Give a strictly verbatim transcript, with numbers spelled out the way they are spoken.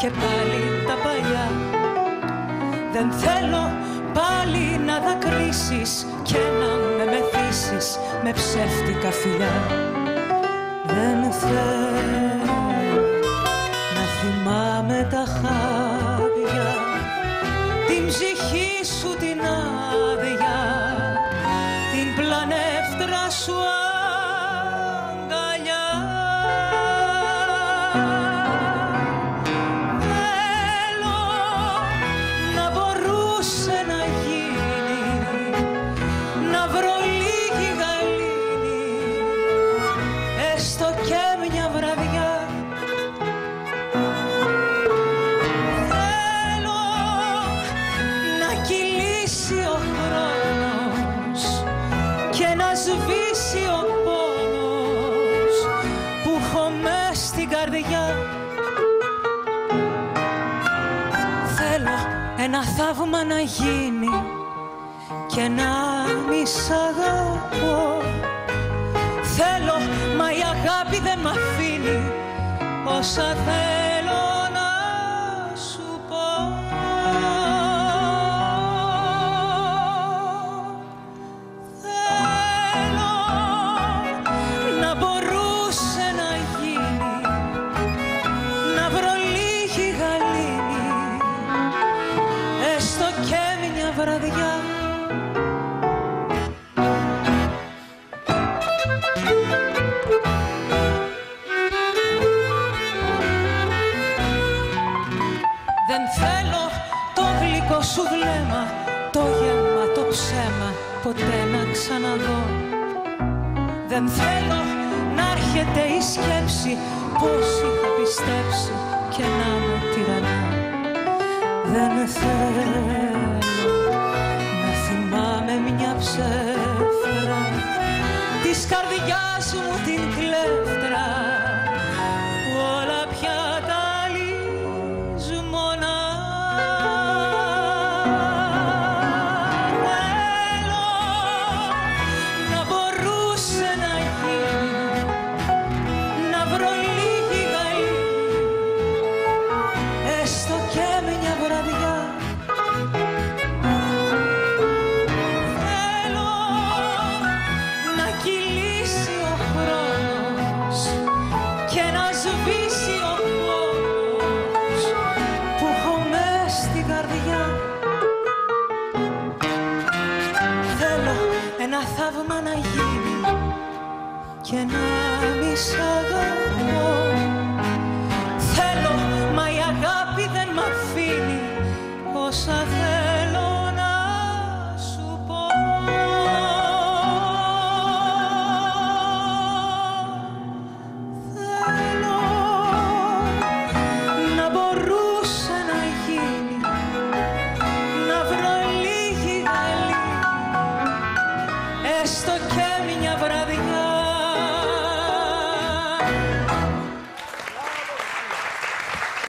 και πάλι τα παλιά. Δεν θέλω πάλι να δακρύσεις και να με μεθύσεις με ψεύτικα φιλιά. Δεν θέλω να θυμάμαι τα χάδια, την ψυχή σου την άδεια, την πλανεύτρα σου αγκαλιά. Θέλω να μπορούσε να γίνει, να βρω λίγη γαλήνη, έστω και μια βραδιά. Θέλω να κυλήσει ο χρόνος και να σβήσει ο πόνος που έχω μες στην καρδιά. Θέλω ένα θαύμα να γίνει και να μη σ' αγαπώ. Θέλω, μα η αγάπη δεν μ' αφήνει όσα θέλω να σου πω. Θέλω να μπορούσε να γίνει, να βρω λίγη γαλήνη, έστω και μια βραδιά. Δεν θέλω το γλυκό σου βλέμμα, το γέμμα, το ψέμα, ποτέ να ξαναδώ. Δεν θέλω να έρχεται η σκέψη πως είχα πιστέψει και να με τυραννά. Δεν θέλω να θυμάμαι μια ψεύτρα της καρδιάς μου την κλέφτρα που όλα πια τα λύζουν μονά. Θέλω να μπορούσε να γίνει, να βρω λίγη γαλήνη, έστω και μια βραδιά. Θέλω να κυλήσει ο χρόνος και να σβήσει ο πόνος που έχω μες στην καρδιά. Θέλω ένα θαύμα να γίνει και να μη σ' αγαπώ.